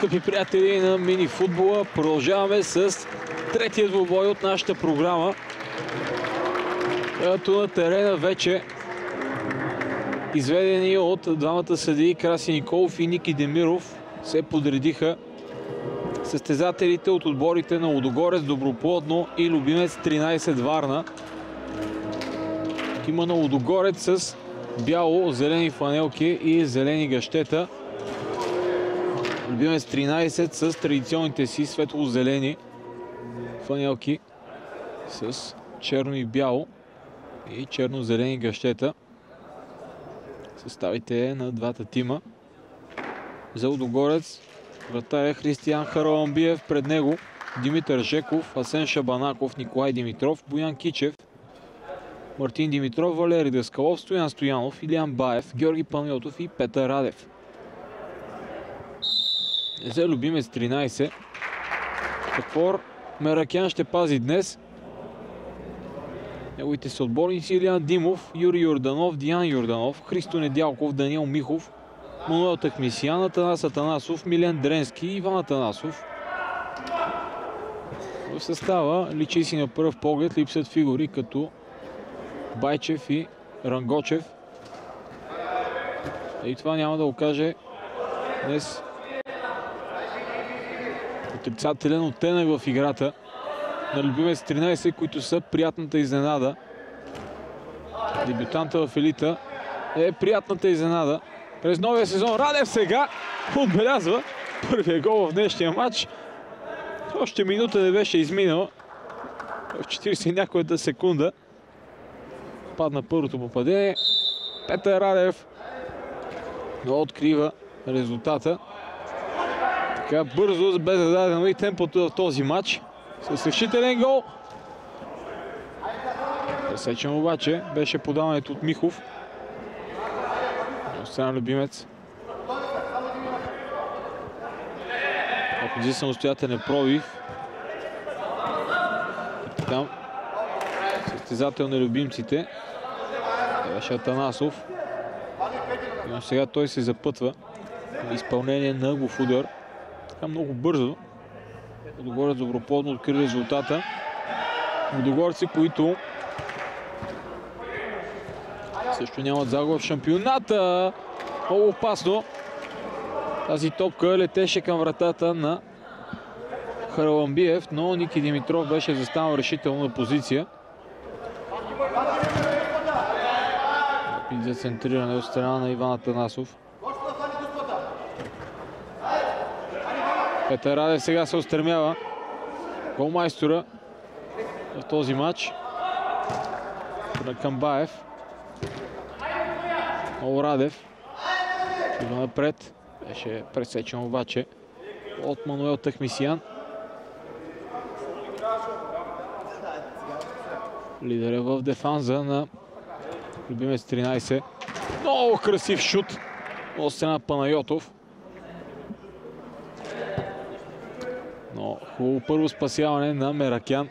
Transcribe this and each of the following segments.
Скъпи приятели на мини футбола, продължаваме с третия двубой от нашата програма. Като на терена вече изведени от двамата съдии Краси Николов и Ники Демиров се подредиха състезателите от отборите на Лудогорец, Доброплодно и Любимец 13 Варна. Има на Лудогорец с бяло-зелени фланелки и зелени гащета. Любимец 13 с традиционните си светло-зелени фланелки с черно и бяло и черно-зелени гащета. Съставите на двата тима. За Лудогорец вратаря е Християн Хараламбиев, пред него Димитър Жеков, Асен Шабанаков, Николай Димитров, Боян Кичев, Мартин Димитров, Валери Даскалов, Стоян Стоянов, Илиян Баев, Георги Панайотов и Петър Радев. За Любимец 13 какво Меракян ще пази днес? Неговите съотборници Илиян Димов, Юрий Йорданов, Диан Йорданов, Христо Недялков, Даниел Михов, Мануел Такмисиян, Атанас Атанасов, Милен Дренски и Иван Атанасов. В състава личи си на пръв поглед липсват фигури като Байчев и Рангочев. И това няма да окаже днес отрицателен оттенък в играта на Любимец 13, които са приятната изненада. Дебютанта в елита е приятната изненада. През новия сезон Радев сега отбелязва първия гол в днешния матч. Още минута не беше изминала. В 40 някоята секунда падна първото попадение. Петър Радев открива резултата. Така бързо бе зададено и темпото в този матч. С решителен гол. Пресечен обаче беше подаването от Михов. Остана Любимец. Опит за самостоятелен пробив. Там състезател на любимците беше Атанасов. Но сега той се запътва в изпълнение на ъглов удар. Така много бързо. Лудогорец Доброплодно откри резултата. Лудогорци, които също нямат загуба в шампионата. Много опасно. Тази топка летеше към вратата на Хараламбиев, но Ники Димитров беше застанал решително на позиция. Опит за центриране от страна на Иван Атанасов. Петър Радев сега се устремява. Голмайстора в този матч. На Камбаев. Много Радев. Идва напред. Беше пресечен обаче от Мануел Такмисиян. Лидер е в дефанза на Любимец 13. Много красив шут от страна Панайотов. Но хубаво първо спасяване на Меракян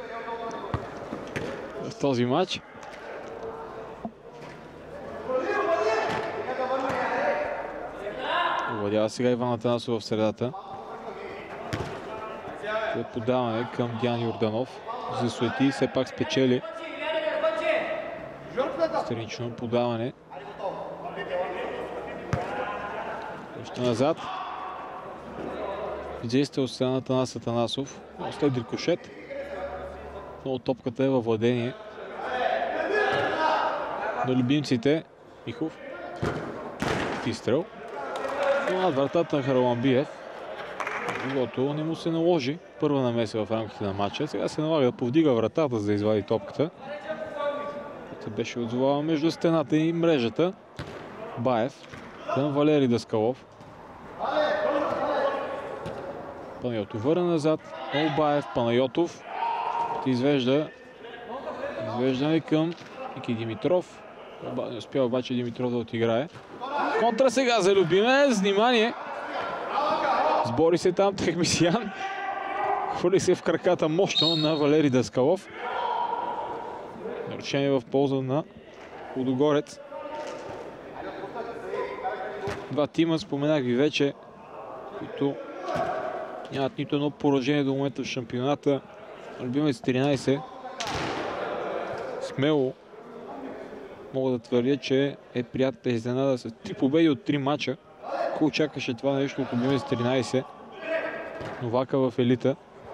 в този матч. Овладява сега Иван Атанасов в средата. Подаване към Диан Йорданов. Засуети, все пак спечели. Странично подаване. Още назад. Действие от страна на Атанас Атанасов. След рикошет. Но топката е във владение на любимците. Михов. Изстрел. Но над вратата на Хараламбиев. Защото не му се наложи първа намеса в рамките на матча. Сега се налага да повдига вратата, за да извади топката. Тя беше отзовава между стената и мрежата. Баев към Валери Даскалов. Панайотов върна назад. Много Баев, Панайотов. Извеждане към Ники Димитров. Не успя обаче Димитров да отиграе. Контра сега за Любимец. Внимание! Сбори се там Такмисиян. Хвърли се в краката мощно на Валери Даскалов. Нарушение в полза на Лудогорец. Два тима, споменах ви вече, които Нямат нито едно поражение до момента в шампионата. Любимец 13. Смело мога да твърдя, че е приятна изненада с 3 победи от 3 мача. Кой очакваше това нещо от Любимец 13? Новака в елита.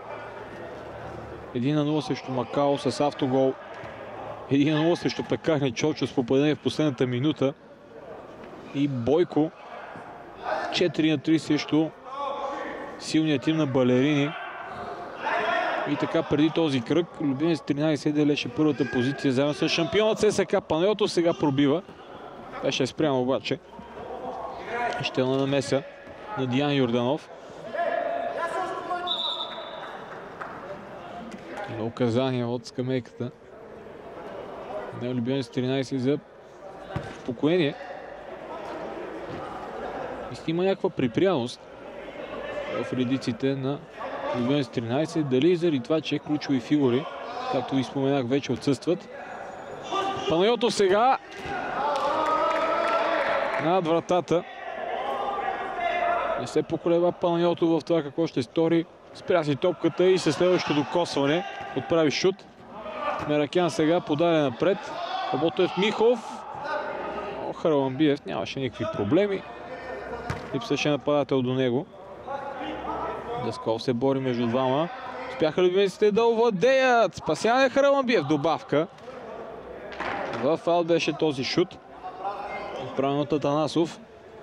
1-0 срещу Макао с автогол. 1-0 срещу Пекарни Чочо с попадение в последната минута. И Бойко 4-3 срещу силният тим на Балерини. И така преди този кръг Любимец 13 делеше първата позиция заедно с шампионът ССК Панайотов. Сега пробива. Беше спрямо обаче. Ще на намеса на Диан Йорданов. На указания от скамейката на Любимец 13 за спокоение. И има някаква припряност в редиците на Любимец 13. Дали заради това, че ключови фигури, както ви споменах, вече отсъстват. Панайотов сега над вратата. Не се поколеба Панайотов в това какво ще стори. Спря си топката и със следващото докосване отправи шут. Меракян сега подаде напред. Работев Михов. Хараламбиев нямаше никакви проблеми. Липсваше нападател до него. Дасков се бори между двама. Успяха любимците да овладеят. Спасяване Хараламбиев. Добавка. В фаул беше този шут. Отправен от Атанасов.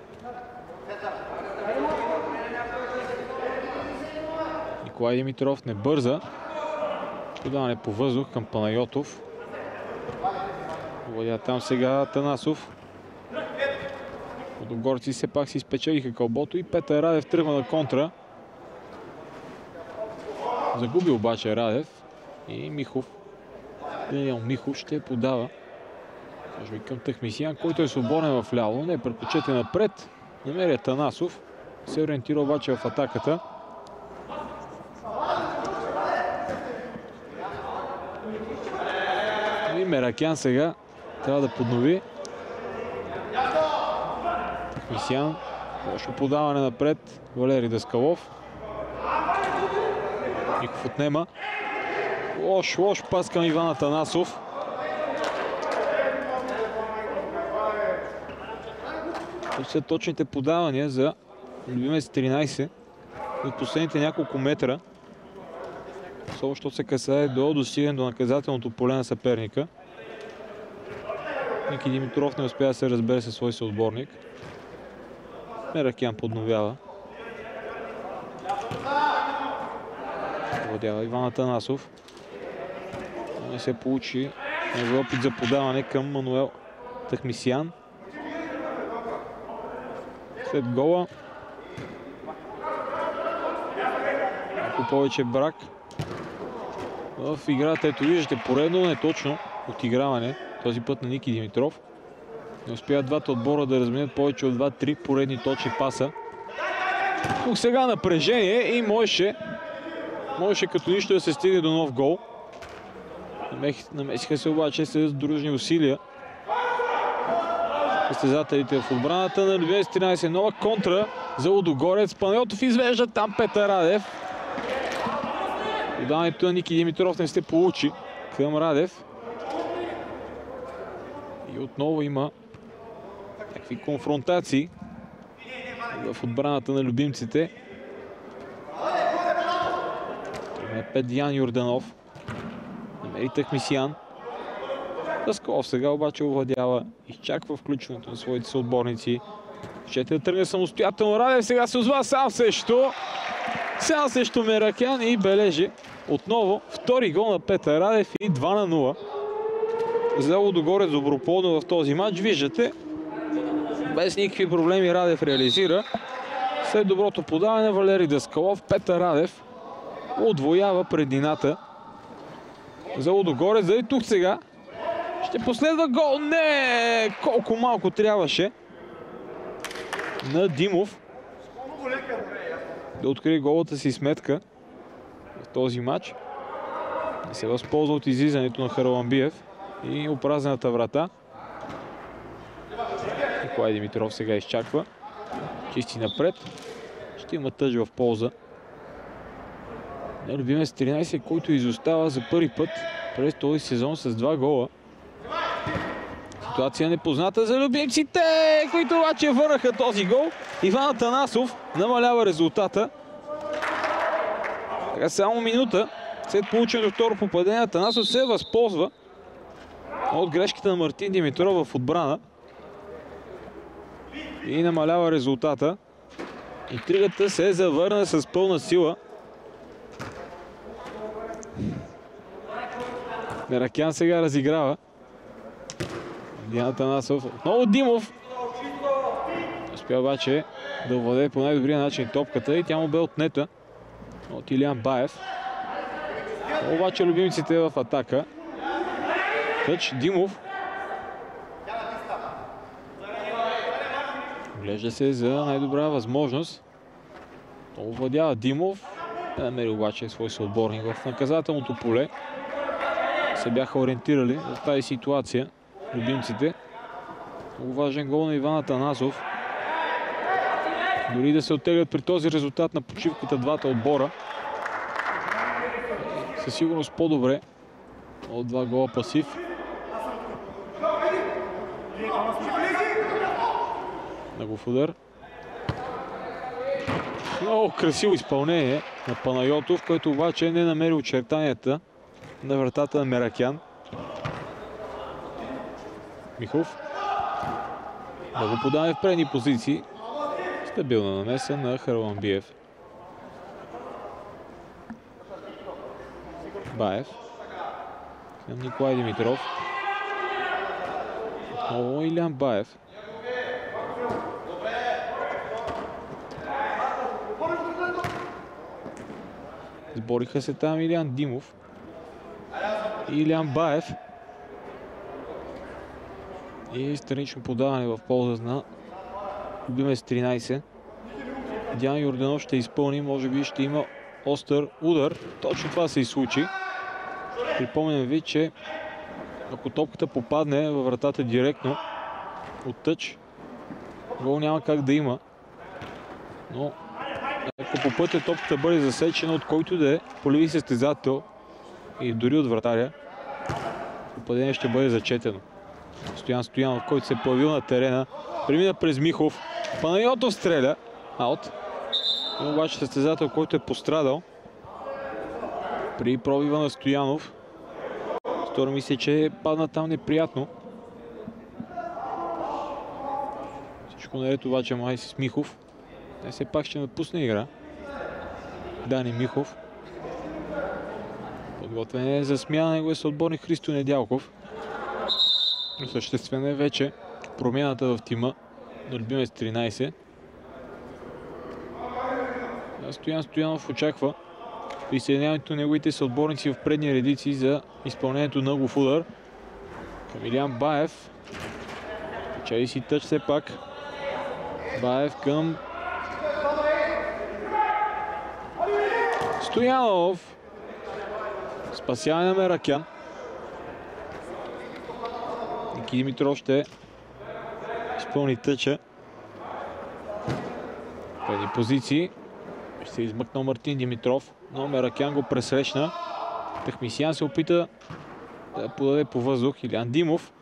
Николай Димитров не бърза. Подаване по въздух към Панайотов. Овладя там сега Атанасов. Лудогорци все пак си спечелиха кълбото и Петър Радев тръгва на контра. Загуби обаче Радев и Михов. Даниел Михов ще подава. Може би към Тахмисиян, който е свободен в ляво. Не предпочете напред. Намери Атанасов. Се ориентира обаче в атаката. И Меракян сега трябва да поднови. Тахмисиян. Лошо подаване напред. Валери Даскалов. Ников отнема. Лош пас към Иван Атанасов. Това са точните подавания за Любимец 13 от последните няколко метра. Особено, защото се касае до достигане до наказателното поле на съперника. Ники Димитров не успя да се разбере със свой съотборник. Меракян подновява. Владява Иван Атанасов. Не се получи негови опит за подаване към Мануел Тахмисиян. След гола малко повече брак в играта. Ето виждате поредно неточно отиграване. Този път на Ники Димитров. Не успяват двата отбора да разменят повече от 2-3 поредни точни паса. Тук сега напрежение и можеше като нищо да се стигне до нов гол. Намесиха се обаче с дружни усилия състезателите в отбраната на Любимец 13. Нова контра за Лудогорец. Панайотов извежда там Петър Радев. Подаването на Ники Димитров не се получи към Радев. И отново има някакви конфронтации в отбраната на любимците. Тръгна Диан Йорданов. Намери Тахмисиян. Даскалов сега обаче овладява. Изчаква включването на своите съотборници. Ще да тръгне самостоятелно. Радев сега се озва сам срещу Меракян и бележи отново втори гол на Петър Радев и 2-0. За Лудогорец доброплодно в този матч. Виждате, без никакви проблеми Радев реализира. След доброто подаване Валери Даскалов, Петър Радев удвоява преднината за Лудогорец. Дали тук сега ще последва гол? Не! Колко малко трябваше на Димов да открие голата си сметка в този матч. Не се възползва от излизането на Хараламбиев и опразнената врата. Николай Димитров сега изчаква. Чисти напред. Ще има тъж в полза Любимец 13, който изостава за първи път през този сезон с 2 гола. Ситуация непозната за любимците, които обаче върнаха този гол. Иван Атанасов намалява резултата. Така само минута след полученото второ попадение, Атанасов се възползва от грешката на Мартин Димитров в отбрана и намалява резултата. Интригата се завърна с пълна сила. Меракян сега разиграва. Диан Атанасов. Отново Димов. Успя обаче да овладее по най-добрия начин топката и тя му бе отнета от Илиян Баев. Обаче любимците в атака. Тъч Димов. Глежда се за най-добра възможност. Овладява Димов. Не намери обаче свой съотборник в наказателното поле. Се бяха ориентирали в тази ситуация любимците. Много важен гол на Иван Атанасов. Дори да се оттеглят при този резултат на почивката двата отбора. Със сигурност по-добре от 2 гола пасив. Негов удар. Много красиво изпълнение на Панайотов, който обаче не намери очертанията на вратата на Меракян. Михов. Да го подаваме в предни позиции. Стабилна намеса на Харламбиев. Баев. Към Николай Димитров. Отново Илиян Баев. Сбориха се там Илиян Димов и Илиян Баев. И странично подаване в полза на любимец 13. Диан Йорданов ще изпълни, може би ще има остър удар. Точно това се и случи. Припомням ви, че ако топката попадне във вратата директно от тъч, гол няма как да има. Но ако по пътя топката бъде засечена от който да е полеви състезател и дори от вратаря, попадение ще бъде зачетено. Стоян Стоянов, който се появил на терена, премина през Михов. Панайотов стреля. Аут. И обаче състезател, който е пострадал при пробива на Стоянов. Стори ми се, че падна там неприятно. Всичко наред обаче май с Михов. Не, все пак ще напусне игра. Дани Михов. Подготвен е за смяна на неговия съотборник Христо Недялков. Осъществена е вече промяната в тима на любимец 13. Стоян Стоянов очаква присъединяването на неговите съотборници в предни редици за изпълнението на ъгов удар. Към Илиян Баев. Чаи си тъч все пак. Баев към Стоянов. Спасяване на Меракян. Ники Димитров ще изпълни тъча. Преди позиции ще се измъкнал Мартин Димитров, но Меракян го пресрещна. Тахмисиян се опита да подаде по въздух. Илиян Димов.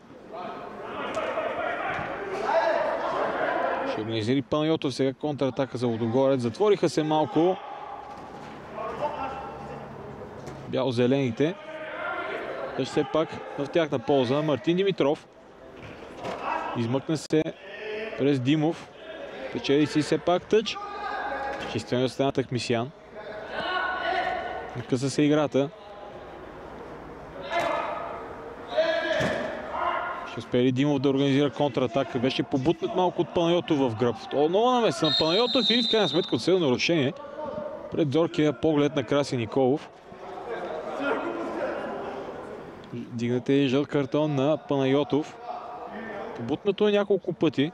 Ще организира Панайотов сега контратака за Лудогорец. Затвориха се малко бяло-зелените. Тъж все пак в тяхна полза. Мартин Димитров. Измъкна се през Димов. Печели си все пак тъч. Чистен от страна Тахмисиян. Къса се играта. Ще успее ли Димов да организира контратака? Беше побутнат малко от Панайотов в гръб. Отново намеса на Панайотов и в крайна сметка отсъдно нарушение пред зоркия поглед на Краси Николов. Дигнате и жълт картон на Панайотов. Побутнато е няколко пъти.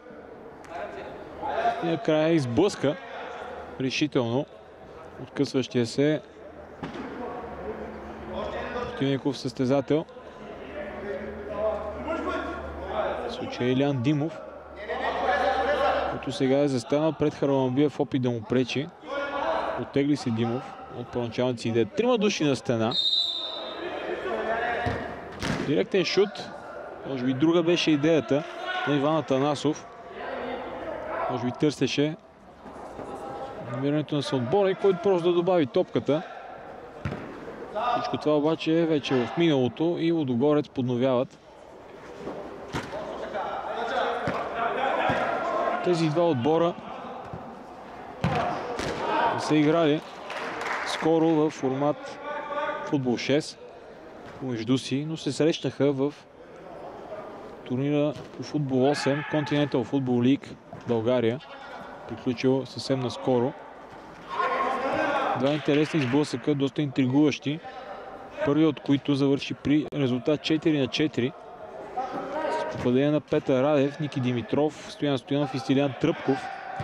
И накрая изблъска решително откъсващия се противников състезател. В случая Илиян Димов, който сега е застанал пред Харламбиев в опит да му пречи. Оттегли се Димов. от първоначалната си идея. 3 души на стена. Директен шут. Може би друга беше идеята на Иван Атанасов. Може би търсеше намирането на съотборник, който просто да добави топката. Всичко това обаче е вече в миналото и Лудогорец подновяват. Тези два отбора са играли скоро в формат футбол 6 помежду си, но се срещнаха в турнира по футбол 8, Continental Football League България, приключил съвсем наскоро. Два интересни сблъсъка, доста интригуващи. Първият от които завърши при резултат 4-4 с попадение на Петър Радев, Ники Димитров, Стоян Стоянов и Стилян Тръпков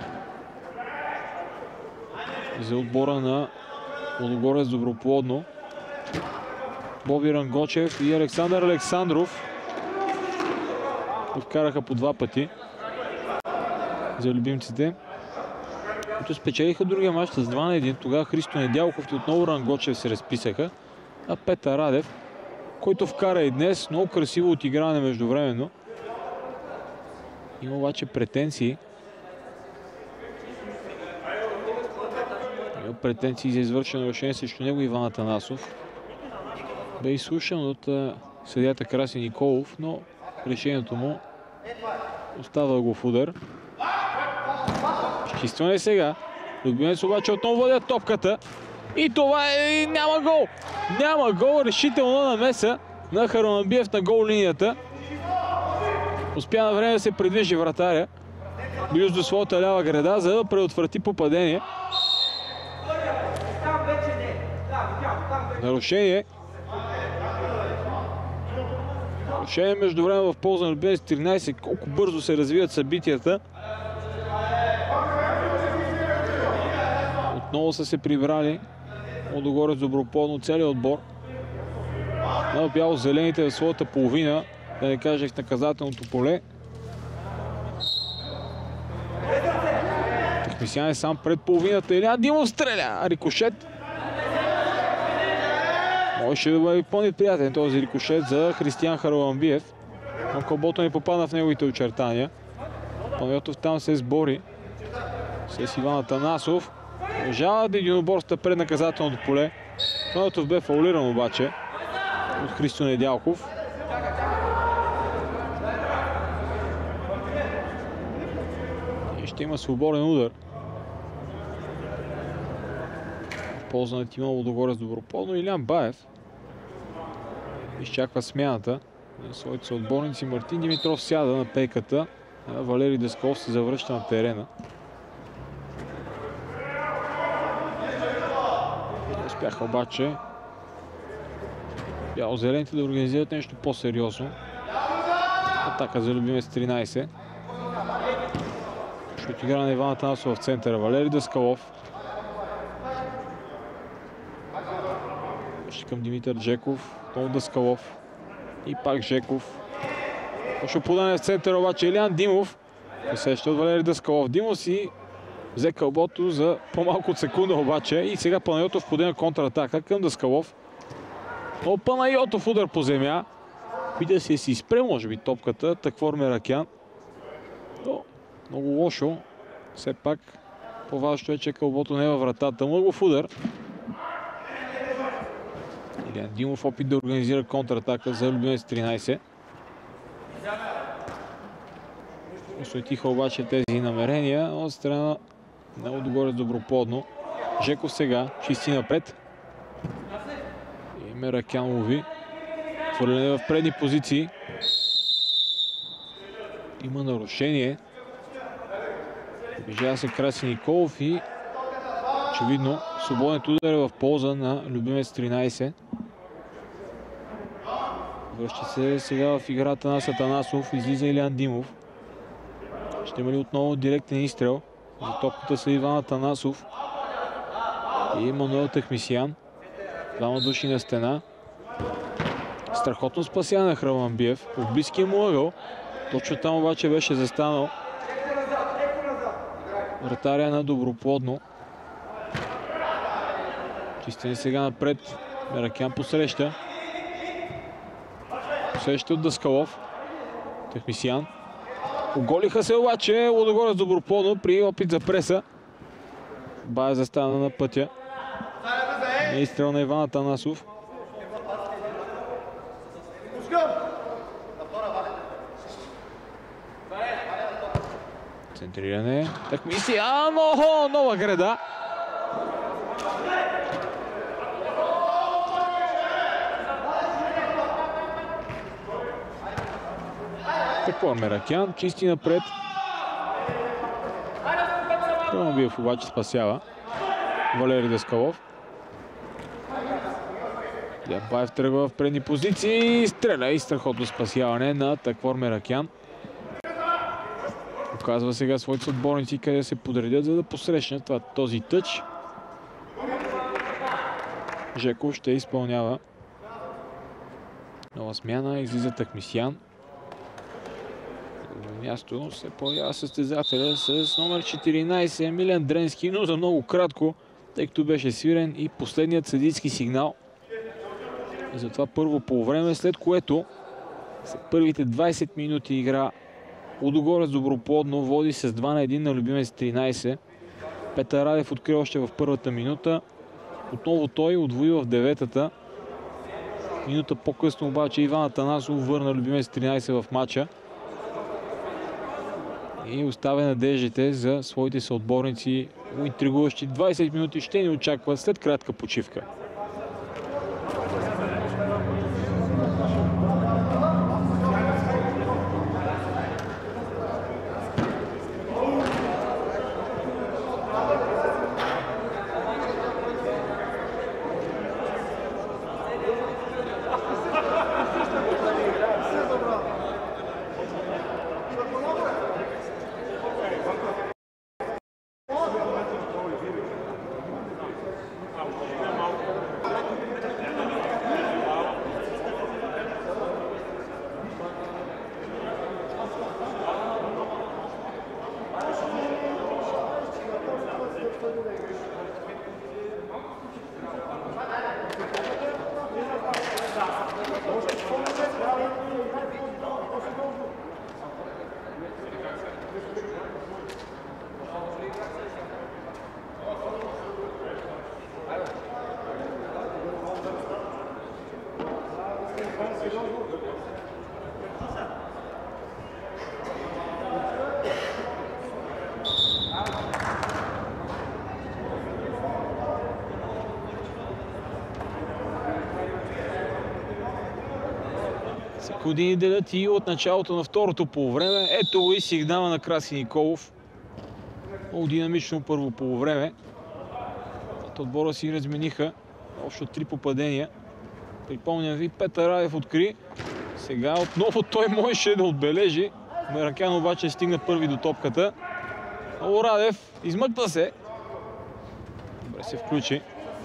за отбора на Лудогорец Доброплодно. Боби Рангочев и Александър Александров вкараха по 2 пъти за любимците, които спечелиха другия мач с 2-1. Тогава Христо Недялков и отново Рангочев се разписаха, а Петър Радев, който вкара и днес, много красиво отиграване междувременно. Има обаче претенции. Има претенции за извършено решение срещу него Иван Атанасов. Бе изслушан от съдията Краси Николов, но решението му остава го в удар. Изчистване сега. Любимец обаче отново водят топката. И това е... няма гол! Няма гол! Решителна намеса на Хараламбиев на гол линията. Успя на време да се придвижи вратаря близо до своята лява града, за да предотврати попадение. Нарушение. Нарушение междувреме в полза на Любимец 13. Колко бързо се развиват събитията. Отново са се прибрали Лудогорец Доброплодно, целият отбор на бяло-зелените в своята половина, да не кажа в наказателното поле. Технисян е сам пред половината. Илиан Димов стреля! Рикошет. Можеше да бъде по-неприятен този рикошет за Християн Хараламбиев. Но кълбото не попадна в неговите очертания. Панайотов там се сбори с Иван Атанасов. Продължават единоборствата пред наказателното поле. Панайотов бе фаулиран обаче от Христо Недялков. И ще има свободен удар в полза на тима Лудогорец Доброплодно. Илиан Баев изчаква смяната на своите съотборници. Мартин Димитров сяда на пейката. Валери Даскалов се завръща на терена. Успяха обаче бяло-зелените да организират нещо по-сериозно. Атака за Любимец 13. Ще отигра на Иван Атанасов в центъра. Валери Даскалов. Ще към Димитър Жеков. Отново Даскалов. И пак Жеков. Още подане в центъра обаче Илиан Димов. Посеща от Валери Даскалов. Димов си взе кълбото за по-малко от секунда обаче. И сега Панайотов подема контратака към Даскалов. Но Панайотов удар по земя. Видя си спре, може би, топката. Таквор Меракян. Но много лошо. Все пак по-важното е, че кълбото не е във вратата. Мъгов удар. Илиан Димов опит да организира контратака за Любимец 13. Осветиха обаче тези намерения от страна на Лудогорец Доброплодно. Жеков сега чисти напред. И Меракян лови. Хвърляне в предни позиции. Има нарушение. Обижава се Краси Николов и очевидно свободният удар е в полза на Любимец 13. Връща се сега в играта на Атанасов. Излиза Илиан Димов. Ще има ли отново директен изстрел? За топката са Иван Атанасов и Мануел Техмисиян. Двама души на стена. Страхотно спасяване на Хараламбиев в близкия му ъгъл. Точно там обаче беше застанал вратаря на Доброплодно. Чистене сега напред. Меракян посреща. Посреща от Даскалов. Техмисиян. Оголиха се обаче Лудогорец Доброполно при опит за преса. Бая застана на пътя. Не изстрел на Иван Атанасов. Центриране. Техмисиян. Охо! Нова греда. Какво Меракян? Чисти напред. Крамобиев обаче спасява. Валери Даскалов. Дяпаев тръгва в предни позиции. Стреля и страхотно спасяване на Таквор Меракян. Показва сега своите отборници къде се подредят, за да посрещнат този тъч. Жеков ще изпълнява. Нова смяна. Излиза Техмисиян. На място се появява състезателя с номер 14 Емилиан Дренски, но за много кратко, тъй като беше свирен и последният съдийски сигнал. Затова първо полувреме, след което след първите 20 минути игра Лудогорец Доброплодно води с 2-1 на Любимец 13. Петър Радев открива още в първата минута. Отново той удвои в 9-та. Минута по-късно обаче Иван Атанасов върна Любимец 13 в матча и оставя надеждите за своите съотборници. Интригуващи 20 минути ще ни очакват след кратка почивка. Години делят и от началото на второто полувреме. Ето го и сигнала на Краси Николов. Много динамично първо полувреме. От отбора си размениха общо 3 попадения. Припомням ви, Петър Радев откри. Сега отново той можеше да отбележи. Меракян обаче стигна първи до топката. Много Радев измъкна се. Добре се включи.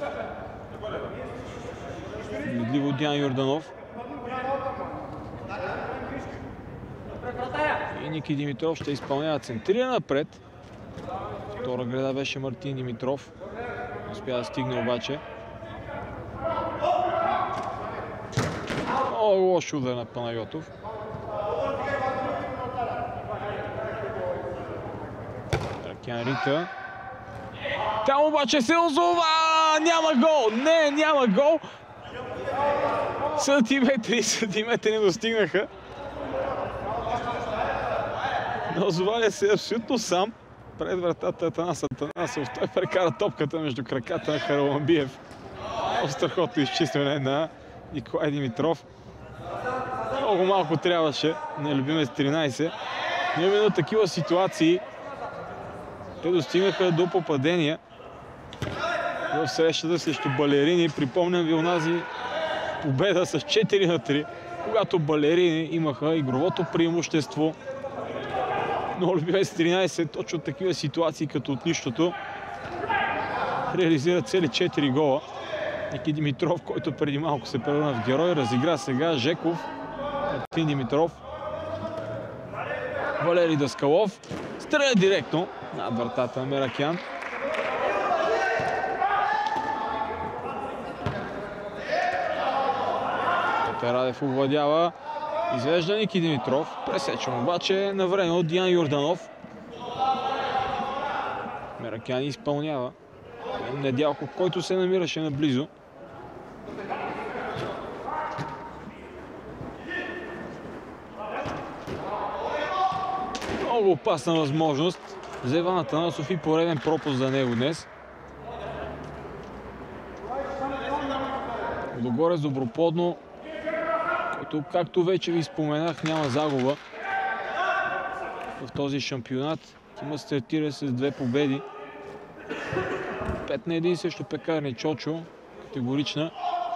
Медливо Диан Йорданов. И Ники Димитров ще изпълнява центриране напред. Втора греда беше Мартин Димитров. Успя да стигне обаче. Много лош удар на Панайотов. Ракян рита. Там обаче се озова! Няма гол! Не, няма гол! Сантиметри не достигнаха. Но озовали се абсолютно сам пред вратата Атанасов. Той прекара топката между краката на Хараламбиев. Много страхотно изчистване на Николай Димитров. Много малко трябваше на Любимец 13. Но именно такива ситуации те достигнаха до попадения в срещата срещу Балерини. Припомням ви онази победа с 4-3, когато Балерини имаха игровото преимущество. Но Любимец 13 точно такива ситуации като от нищото реализира цели 4 гола. Ники Димитров, който преди малко се превърна в герой, разигра сега Жеков, Мартин Димитров, Валери Даскалов. Стреля директно над вратата на Меракян. Петър Радев овладява. Извежда Ники Димитров. Пресечен обаче на време от Диан Йорданов. Меракяни изпълнява. Недялков, който се намираше наблизо. Много опасна възможност за Иван Атанасов и пореден пропуск за него днес. Лудогорец Доброплодно, който, както вече ви споменах, няма загуба в този шампионат. Има стартира с 2 победи. 5-1 срещу Пекарни Чочо, категорична.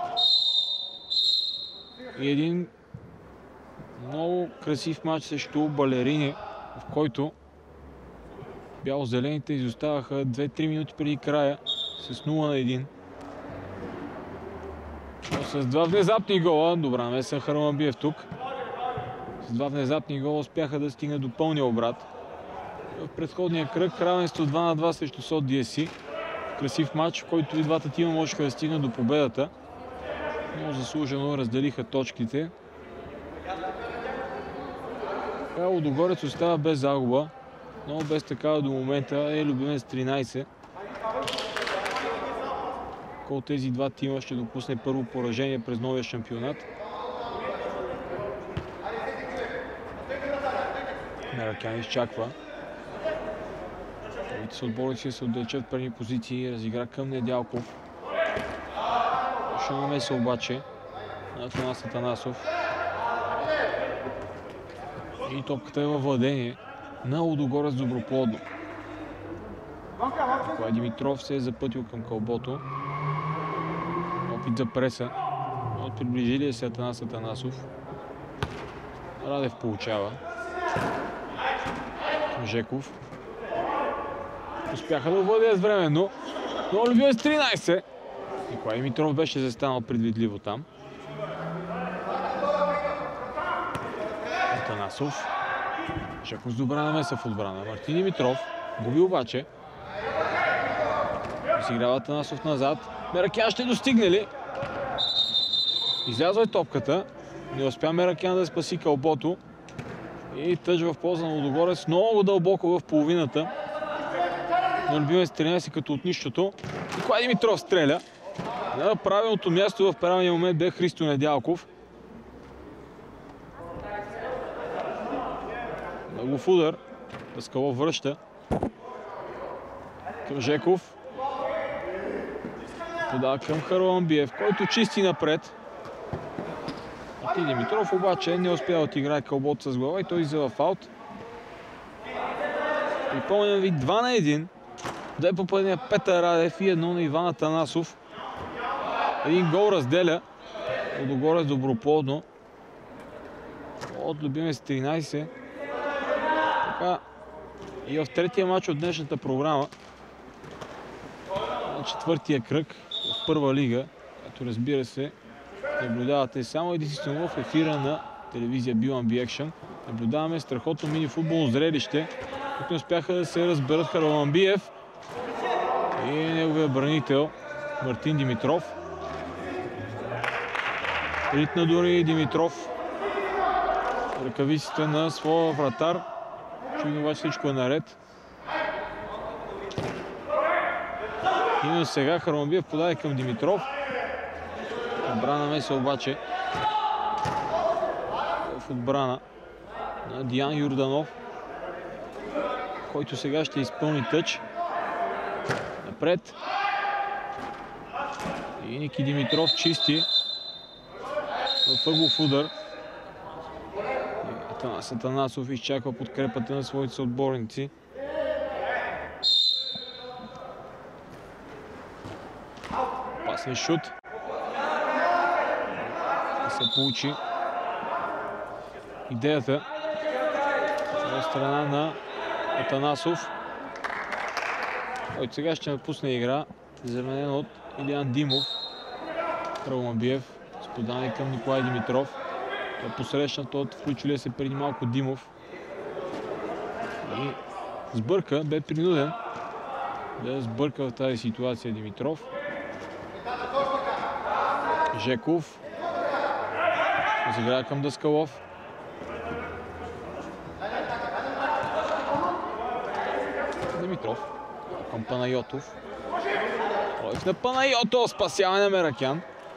И един много красив матч срещу Балерини, в който бяло-зелените изоставаха 2-3 минути преди края с 0-1. Но с 2 внезапни гола, добра намеса Харламбиев тук. С 2 внезапни гола успяха да стигнат до пълния обрат. В предходния кръг равенство 2-2 срещу СОТ DSC. Красив матч, в който и двата тима можеха да стигнат до победата. Но заслужено разделиха точките. Лудогорец остава без загуба, но без такава до момента е Любимец 13. Кой от тези два тима ще допусне първо поражение през новия шампионат? Меракян изчаква. Другите са отборници се отдалечат в предни позиции, разигра към Недялков. Ще намеса обаче на Атанас Атанасов. И топката е във владение на Лудогорец Доброплодно. Николай Димитров се е запътил към кълбото. Опит за преса от приближилия се Атанас Атанасов. Радев получава. Жеков. Успяха да овладеят временно, но Любимец 13. Николай Димитров беше застанал предвидливо там. Атанасов. Жеков с добра намеса в отбрана. Мартин Димитров губи обаче. Изиграва Атанасов назад. Меракян ще достигне ли? Излязва и топката. Не успя Меракян да спаси кълбото. И тъж в полза на Лудогорец. Много дълбоко в половината. На Любимец 13 като от нищото. Николай Димитров стреля. На правилното място в правилния момент бе Христо Недялков. Много удар. Даскалов връща. Към Жеков. Подава към Харламбиев, който чисти напред. Мартин Димитров обаче не успя да отиграе кълбото с глава и той взела фаут. Припомням ви 2-1. 2 попадения Петър Радев и 1 на Иван Атанасов. Един гол разделя Лудогорец Доброплодно от Любимец 13. Така и в третия матч от днешната програма, на четвъртия кръг в първа лига, като разбира се наблюдавате само единствено в ефира на телевизия B1B Action. Наблюдаваме страхотно мини-футболно зрелище, които успяха да се разберат Харламбиев и неговия бранител Мартин Димитров. Ритна дори Димитров ръкавиците на своя вратар. Чудно обаче всичко е наред. Именно сега Харламбиев подаде към Димитров. Добра намеса обаче в отбрана на Диан Йорданов, който сега ще изпълни тъч. Напред. И Ники Димитров чисти в ъглов удар. Атанас Атанасов изчаква подкрепата на своите съотборници. Пасен шут. Да се получи идеята от страна на Атанасов, който сега ще напусне игра, заменен от Илиан Димов. Харламбиев с подаване към Николай Димитров. Той посрещнат от включилия се преди малко Димов. И сбърка, бе принуден да сбърка в тази ситуация Димитров. Жеков. Разиграва към Даскалов. Димитров към Панайотов. Проев на Панайотов. Спасяване на Меракян.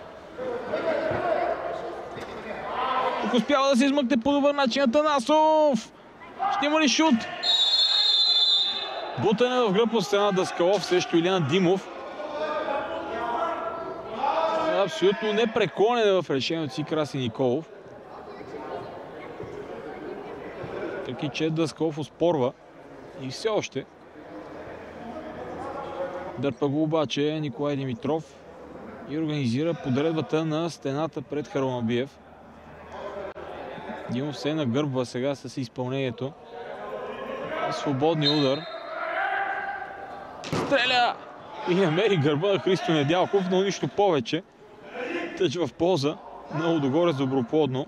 Тук успява да се измъкне по добър начин Атанасов. Ще има ли шут? Бутане в гръб от страна Даскалов срещу Илиян Димов. Абсолютно непреклонен в решението си Краси Николов. Таки че Даскалов оспорва и все още. Дърпа го обаче Николай Димитров и организира подредбата на стената пред Харламабиев. Димов се нагърбва сега с изпълнението. Свободни удар. Стреля! И намери гърба на Христо Недялков, но нищо повече. Тъч в полза на Лудогорец Доброплодно.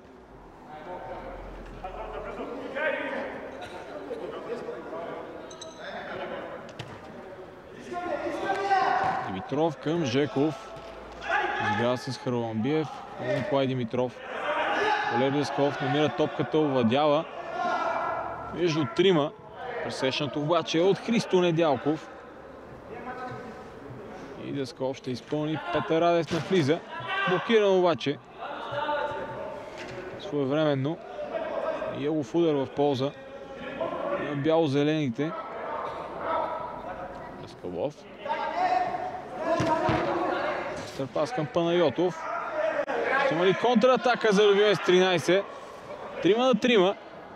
Димитров към Жеков. Изиграва с Харламабиев. Николай Димитров. Валери Даскалов намира топката, овладява между трима. Пресечнато обаче от Христо Недялков. И Даскалов ще изпълни. Петър Радев навлиза. Блокиран обаче своевременно. Елов удар в полза на бяло-зелените. Даскалов. Стърпас към Панайотов. Ще има ли контратака за Любимец 13? 3 на 3.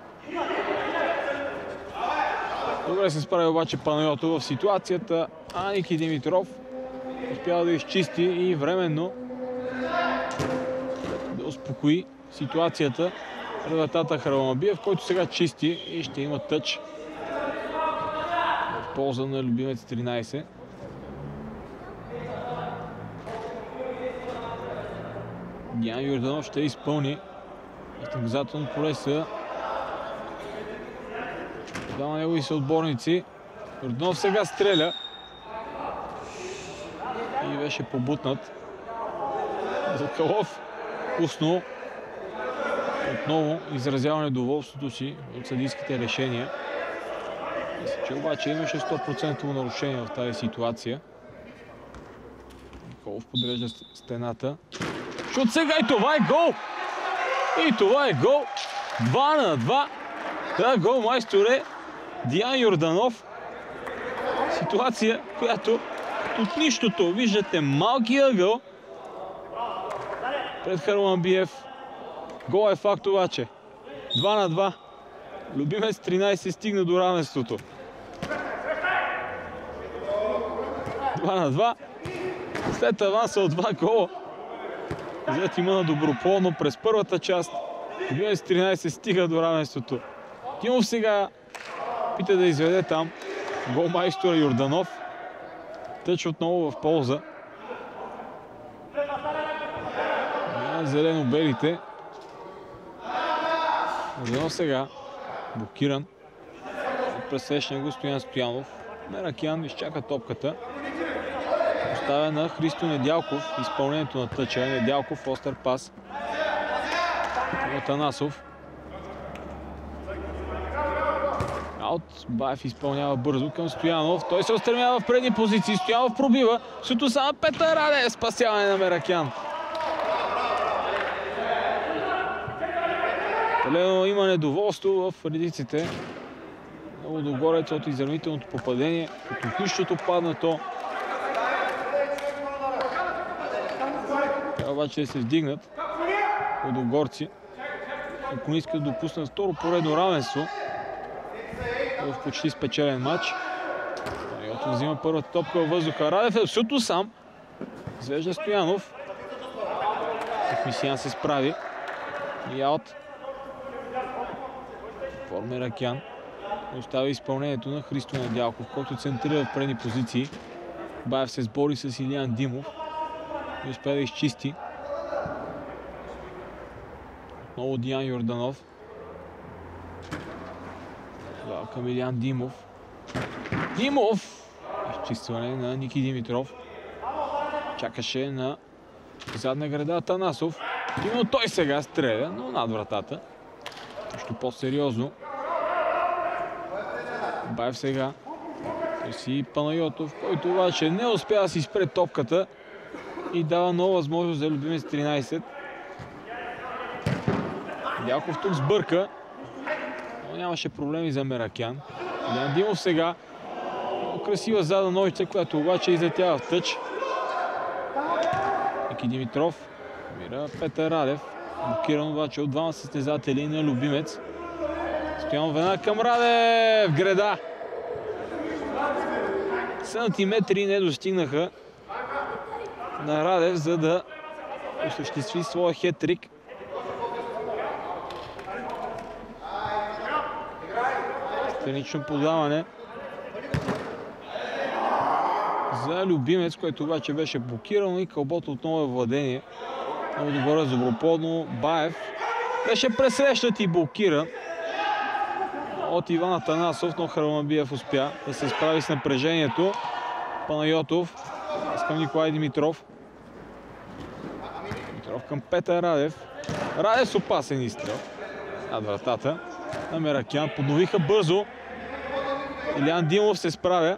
Добре се справи обаче Панайотов в ситуацията. Ники Димитров успява да изчисти и временно да успокои ситуацията пред вратата Харламабиев, който сега чисти и ще има тъч в полза на Любимец 13. Диан Йорданов ще изпълни. В наказателно поле са двама негови съотборници. Йорданов сега стреля. И беше побутнат. Даскалов устно отново изразява недоволството си от съдийските решения. Мисля, че обаче имаше 100% нарушение в тази ситуация. Николов подрежда стената. Шут сега и това е гол! И това е гол! 2 на 2. Да, гол майстор е Диан Йорданов. Ситуация, която от нищото виждате малкия ъгъл пред Харламабиев. Гол е факт обаче. 2 на 2. Любимец 13 стигна до равенството. 2 на 2. След аванса от 2 гола. Взет има на Доброплодно през първата част. Любимец 13 стига до равенството. Димов сега пита да изведе там. Гол майстора Йорданов. Тъч отново в полза. Зелено-белите. Йорданов сега. Блокиран. Пресечне го Стоян Стоянов. Меракян изчака топката. Поставя на Христо Недялков. Изпълнението на тъча. Недялков, остър пас. Атанасов. Аут. Баев изпълнява бързо към Стоянов. Той се устремява в предни позиции. Стоянов пробива. Също само Петър Радев. Спасяване на Меракян. Талено има недоволство в редиците на Лудогорец от изравнителното попадение. От нищото паднато. Трябва обаче да се вдигнат лудогорци. Ако не искат да допуснат второ поредно равенство в почти спечелен матч. Панайотов взима първата топка във въздуха. Радев е абсолютно сам. Извежда Стоянов. Мисиян се справи. И аут. Меракян оставя изпълнението на Христо Недялков, който центрира в предни позиции. Баев се сбори с Илиян Димов и успя да изчисти. Отново Диан Йорданов. Това към Илиян Димов. Димов! Изчистване на Ники Димитров. Чакаше на задна града Атанасов. Именно той сега стреля, но над вратата. Нещо по-сериозно. Баев сега. Търси Панайотов, който обаче не успя да си спре топката и дава нова възможност за любимец 13. Дялков тук сбърка, но нямаше проблеми за Меракян. Илян Димов сега. Красива задна ножица, която обаче излетява в тъч. Ники Димитров. Мира Петър Радев. Блокиран обаче от двама състезатели на любимец. Стоянов веднага към Радев. Греда. Сантиметри не достигнаха на Радев, за да осъществи своя хет-трик. Странично подаване за любимец, който обаче беше блокирано и кълбото отново е владение. Много добре Доброподно. Баев беше пресрещнат и блокиран от Иван Атанасов, но Харламанбиев успя да се справи с напрежението. Панайотов към Николай Димитров. Димитров към Петър Радев. Радев с опасен изстрел над вратата на Меракян. Подновиха бързо. Илян Димов се справя.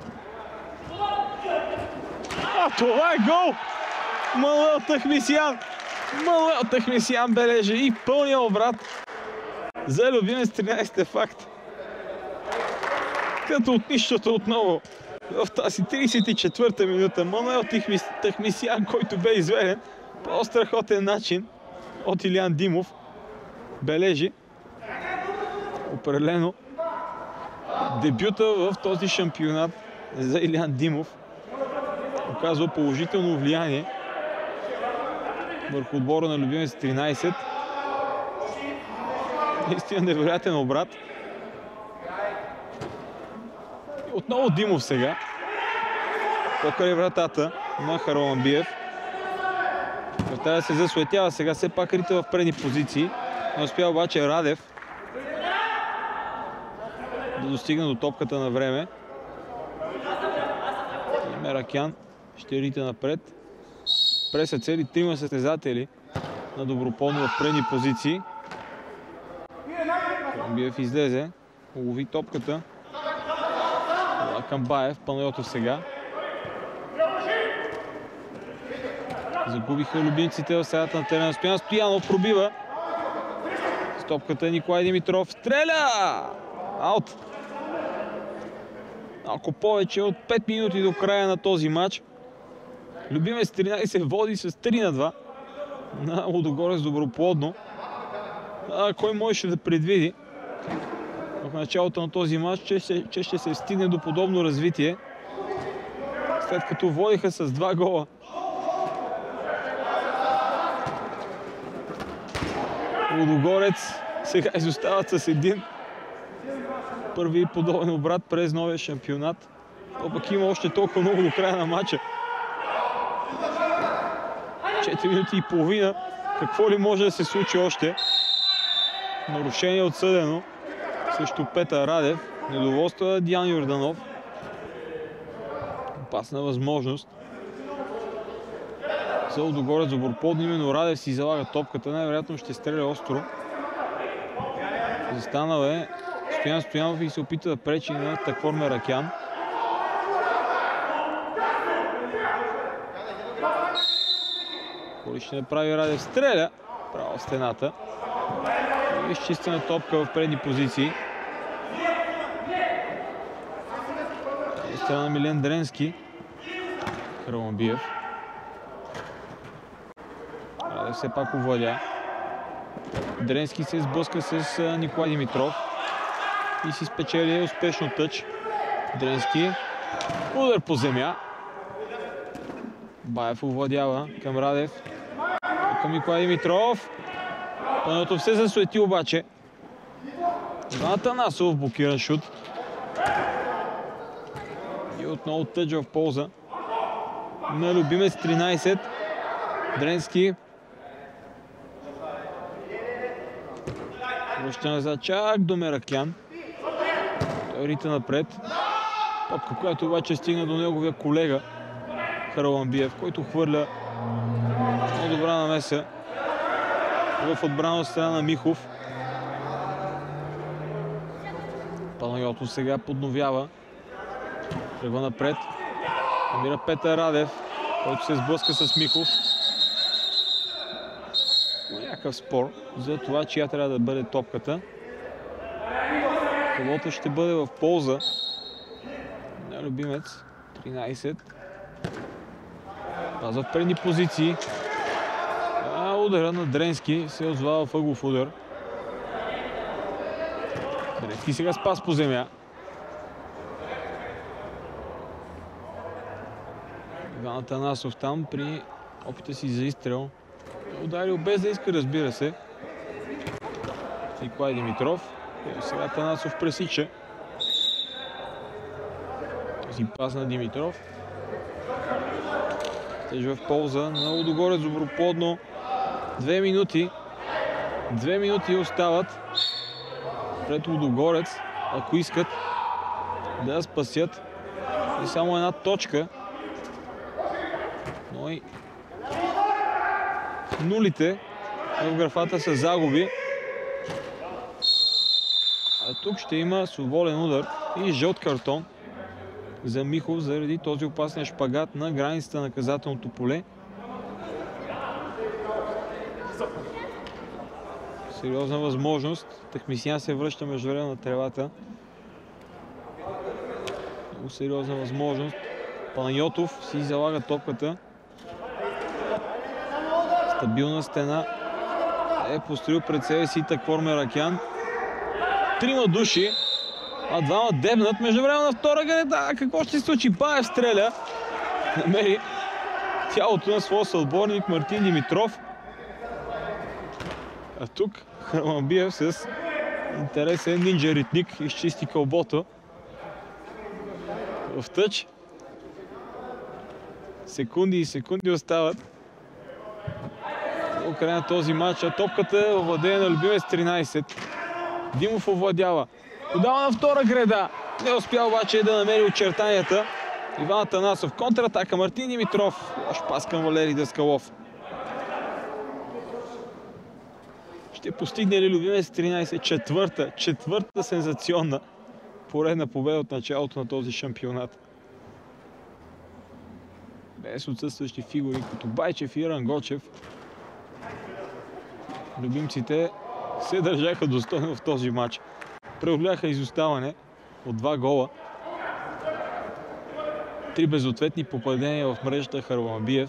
Това е гол! Мануел Тахмисиян! Мануел Тахмисиян бележи и пълния обрат за любимец 13 е факт. Като от нищото отново в тази 34-та минута Мануел Тахмисиян, който бе изведен по страхотен начин от Илян Димов, бележи определено дебюта в този шампионат за Илян Димов. Оказва положително влияние върху отбора на любимец 13. Наистина невероятен обрат. И отново Димов сега. Покрай вратата на Харламанбиев. Вратата се засуетява сега, все пак Рита в предни позиции. Не успя обаче Радев да достигне до топката на време. И Меракян ще рита напред. Преса цели трима състезатели на Доброподно в предни позиции. Харламанбиев излезе, улови топката. Към Баев, Панайотов сега. Загубиха любимците в средата на терена. Стоян Стоянов пробива. С топката Николай Димитров. Стреля! Аут! Малко повече от 5 минути до края на този матч. Любимец 13 води с 3-2 на Лудогорец Доброплодно. Кой можеше да предвиди в началото на този матч, че ще се стигне до подобно развитие, след като водиха с 2 гола. Лудогорец сега изостават с 1. Първи подобен обрат през новия шампионат. Но пък има още толкова много до края на матча. 4 минути и половина. Какво ли може да се случи още? Нарушение отсъдено срещу Петър Радев. Недоволство на Диан Йорданов. Опасна възможност за Лудогорец Доброподно. Именно Радев си залага топката. Най-вероятно ще стреля остро. Застанал е Стоян Стоянов и се опита да пречи на Таквор Меракян. Коли ще направи Радев? Стреля право в стената. Изчистена топка в предни позиции. Страна на Милен Дренски. Харламанбиев. Радев все пак овладя. Дренски се сблъска с Николай Димитров и си спечели успешно тъч. Дренски. Удар по земя. Баев овладява към Радев. Към Николай Димитров. Панайотов се засуети обаче. Иван Атанасов блокиран шут. И отново тъч в полза на любимец 13. Дренски. Връща назад чак до Меракян. Той рита напред. Топка, която обаче стигна до неговия колега Харламанбиев, който хвърля много добра намеса в отбрана от страна на Михов. Панайотов сега подновява. Тръгва напред. Намира Петър Радев, който се сблъска с Михов. Някакъв спор за това, чия трябва да бъде топката. Колото ще бъде в полза на Любимец. 13. Пазва в предни позиции. Удара на Дренски се отзвава в ъглов удар. Дренски сега спас по земя. Иван Атанасов там при опита си за изстрел. Ударил без да иска, разбира се. Николай Димитров. Сега Атанасов пресича. Този пас на Димитров. Теж в полза на Лудогорец доброплодно. 2 минути. 2 минути остават пред Лудогорец, ако искат да спасят и само една точка. Но и нулите в графата са загуби. А тук ще има свободен удар и жълт картон за Михов заради този опасен шпагат на границата на наказателното поле. Сериозна възможност. Тахмисян се връща междувременно на тревата. Много сериозна възможност. Панайотов си залага топката. Стабилна стена е построил пред себе си Таквор Меракян. 3 души, а 2 дебнат. Междувременно на втора града. Какво ще се случи? Баев стреля. Намери тялото на своя съотборник Мартин Димитров. А тук Харламбиев с интересен нинджа ритник изчисти кълбото в тъч. Секунди и секунди остават до края на този матч. Топката е във владение на Любимец 13. Димов овладява. Подава на втора града. Не успя обаче да намери очертанията. Иван Атанасов. Контратака. Мартин Димитров. Лош пас към Валерий Даскалов. Ще постигне ли Любимец 13 четвърта сензационна поредна победа от началото на този шампионат. Без отсъстващи фигури като Байчев и Рангочев. Любимците се държаха достойно в този матч. Преодоляха изоставане от 2 гола. 3 безответни попадения в мрежата Харламбиев.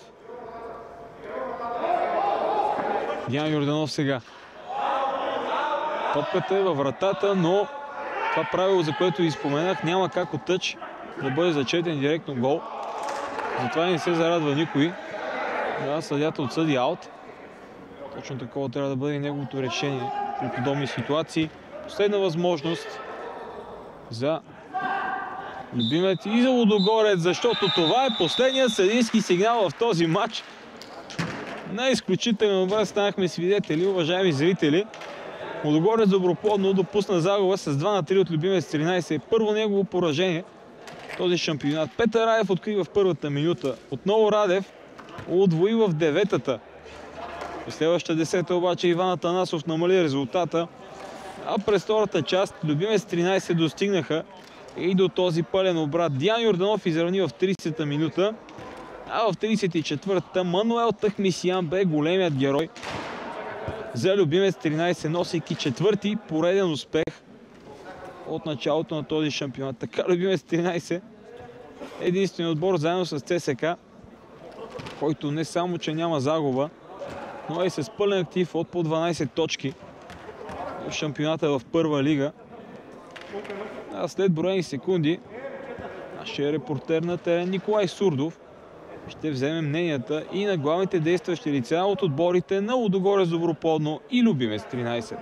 Диан Йорданов сега. Топката е във вратата, но това правило, за което ви споменах, няма как от тъч да бъде зачетен директно гол. Затова не се зарадва никой. Съдията отсъди аут. Точно такова трябва да бъде и неговото решение при подобни ситуации. Последна възможност за Любимец и за Лудогорец, защото това е последният съдийски сигнал в този матч. На изключителен образ станахме свидетели, уважаеми зрители. Лудогорец доброплодно допусна загуба с 2-3 от Любимец 13. Първо негово поражение в този шампионат. Петър Радев открива в първата минута. Отново Радев удвои в 9-та. В следващата 10-та обаче Иван Атанасов намали резултата. А през втората част Любимец 13 достигнаха и до този пълен обрат. Диан Йорданов изравни в 30-та минута. А в 34-та Мануел Тахмисян бе големият герой за Любимец 13, носейки четвърти пореден успех от началото на този шампионат. Така Любимец 13 е единственият отбор заедно с ЦСК, който не само, че няма загуба, но и с пълен актив от по 12 точки в шампионата в първа лига. А след броени секунди нашия репортер на терен Николай Сурдов ще вземе мненията и на главните действащи лица от отборите на Лудогорец доброплодно и Любимец 13.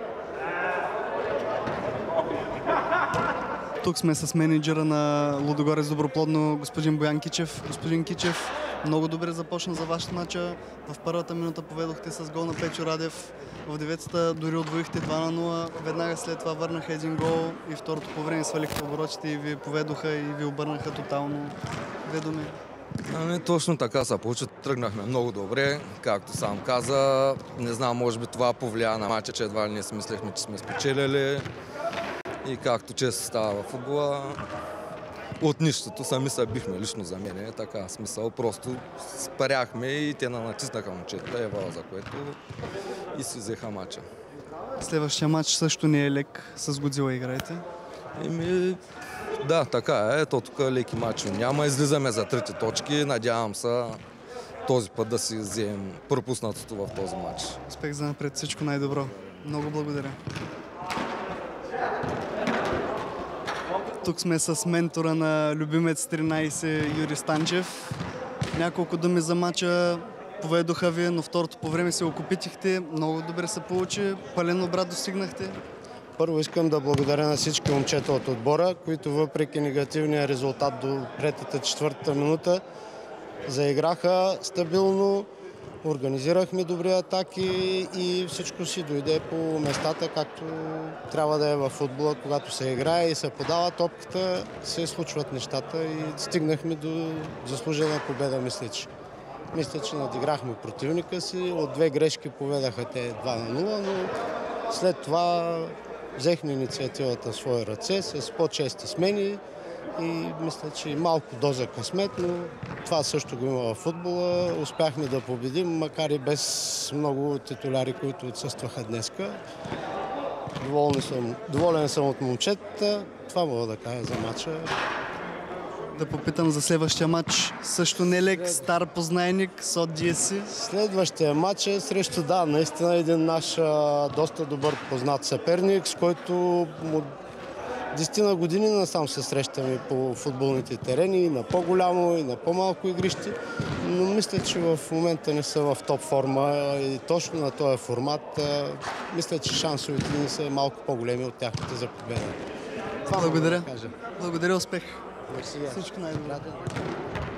Тук сме с менеджера на Лудогорец доброплодно, господин Боян Кичев. Господин Кичев, много добре започна за вашата мача. В първата минута поведохте с гол на Печо Радев. В 9-та дори отвоихте 2-0. Веднага след това върнаха един гол и второто по време свалиха оборотите и ви поведоха и ви обърнаха тотално. 2 думи. Ами, точно така се получи. Тръгнахме много добре, както сам каза. Не знам, може би това повлия на мача, че едва ли не си мислехме, че сме спечелили. И както често става в футбола, от нищото сами се бихме лично за мен. Така смисъл, просто спаряхме и те натиснаха момчета, евала за което и си взеха мача. Следващия матч също не е лек, с Годзила играете. Еми, да, така е. Ето тук леки мачове няма. Излизаме за 3 точки. Надявам се този път да си вземем пропуснатото в този матч. Успех за напред, всичко най-добро. Много благодаря. Тук сме с ментора на любимец 13 Юрий Станчев. Няколко думи за матча поведоха ви, но второто по време се окупитихте. Много добре се получи. Пълен обрат достигнахте. Първо искам да благодаря на всички момчета от отбора, които въпреки негативния резултат до третата, четвъртата минута заиграха стабилно, организирахме добри атаки и всичко си дойде по местата, както трябва да е във футбола, когато се играе и се подава топката, се случват нещата и стигнахме до заслужена победа, мисля, че. Мисля, че надиграхме противника си, от 2 грешки поведаха те 2-0, но след това взехме инициативата в свои ръце с по-чести смени и мисля, че малко доза късмет, но това също го има в футбола. Успяхме да победим, макар и без много титуляри, които отсъстваха днеска. Доволен съм от момчетата. Това мога да кажа за матча. Да попитам за следващия матч. Също не лек, стар познайник, СОТ GSC. Следващия матч е срещу, наистина един наш доста добър познат съперник, с който 10 години насам се срещаме по футболните терени, и на по-голямо, и на по-малко игрище, но мисля, че в момента не са в топ форма и точно на този формат мисля, че шансовете ни са малко по-големи от тяхната за победа. Благодаря. Благодаря, успех. Мерси. Всичко най-добро.